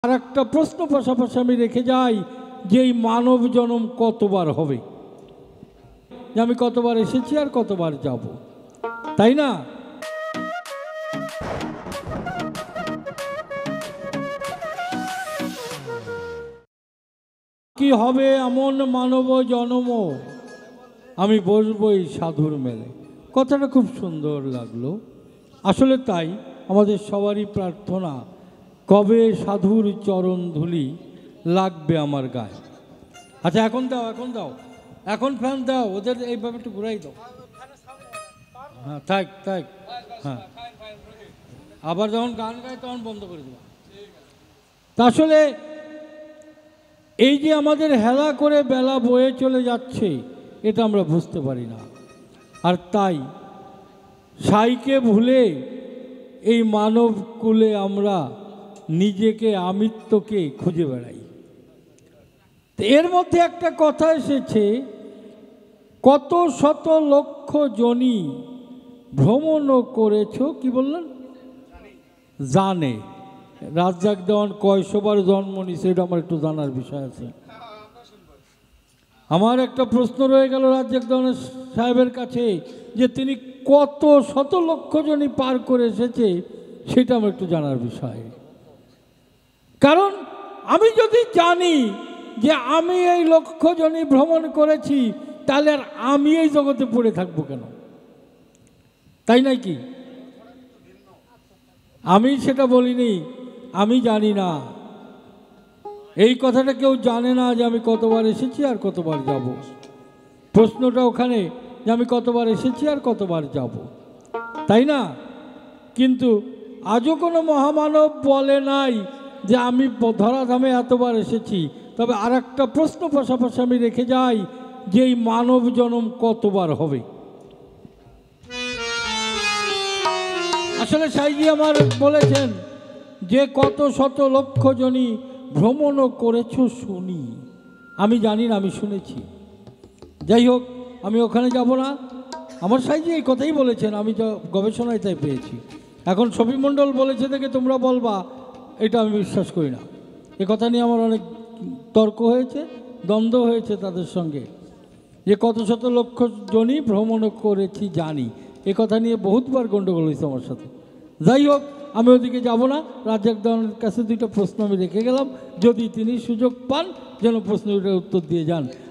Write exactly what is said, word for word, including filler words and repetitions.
আর একটা প্রশ্ন পাশাপাশি আমি রেখে যাই যে এই মানব জন্ম কতবার হবে, যে আমি কতবার এসেছি আর কতবার যাব, তাই না? কি হবে এমন মানব জন্ম, আমি বসবো এই সাধুর মেলে। কথাটা খুব সুন্দর লাগলো। আসলে তাই আমাদের সবারই প্রার্থনা, কবে সাধুর চরণ ধুলি লাগবে আমার গায়ে। আচ্ছা এখন দাও, এখন দাও, এখন ফ্যান দাও, ওদের এইভাবে একটু ঘুরাই দাও। হ্যাঁ থাক থাক, হ্যাঁ আবার যখন গান গায় তখন বন্ধ করে দেবো। তা আসলে এই যে আমাদের হেলা করে বেলা বয়ে চলে যাচ্ছে, এটা আমরা বুঝতে পারি না। আর তাই সাইকে ভুলে এই মানব কুলে আমরা নিজেকে আমিত্বকে খুঁজে বেড়াই। এর মধ্যে একটা কথা এসেছে, কত শত লক্ষ জনি ভ্রমণ করেছ, কি বললেন? জানে রাজ্জাক দেওয়ান কয়শোবার জন্ম নিছে, এটা আমার একটু জানার বিষয় আছে। আমার একটা প্রশ্ন রয়ে গেল রাজ্জাক দেওয়ান সাহেবের কাছে, যে তিনি কত শত লক্ষ জনই পার করে এসেছে, সেটা আমার একটু জানার বিষয়। কারণ আমি যদি জানি যে আমি এই লক্ষ জনই ভ্রমণ করেছি, তাহলে আর আমি এই জগতে পড়ে থাকবো কেন? তাই নাই কি? আমি সেটা বলিনি, আমি জানি না। এই কথাটা কেউ জানে না যে আমি কতবার এসেছি আর কতবার যাব। প্রশ্নটা ওখানে যে আমি কতবার এসেছি আর কতবার যাব, তাই না? কিন্তু আজও কোনো মহামানব বলে নাই যে আমি ধরাধামে এতবার এসেছি। তবে আর একটা প্রশ্ন পাশাপাশি আমি রেখে যাই, যে এই মানব জন্ম কতবার হবে। আসলে সাইজি আমার বলেছেন যে কত শত লক্ষ জনই ভ্রমণও করেছ শুনি। আমি জানি না, আমি শুনেছি। যাই হোক, আমি ওখানে যাব না। আমার সাইজি এই কথাই বলেছেন, আমি তো গবেষণায় তাই পেয়েছি। এখন ছবি মণ্ডল বলেছে দেখে তোমরা বলবা, এটা আমি বিশ্বাস করি না। এ কথা নিয়ে আমার অনেক তর্ক হয়েছে, দ্বন্দ্ব হয়েছে তাদের সঙ্গে, যে কত শত লক্ষ জনই ভ্রমণ করেছি জানি, এ কথা নিয়ে বহুতবার গণ্ডগোল হয়েছে আমার সাথে। যাই হোক, আমি ওদিকে যাব না। রাজ্জাক দেওয়ানের কাছে দুইটা প্রশ্ন আমি রেখে গেলাম, যদি তিনি সুযোগ পান যেন প্রশ্ন দুটার উত্তর দিয়ে যান।